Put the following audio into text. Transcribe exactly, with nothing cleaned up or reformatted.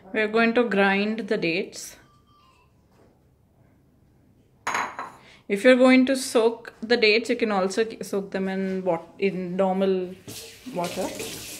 We are going to grind the dates. If you're going to soak the dates, you can also soak them in what in normal water.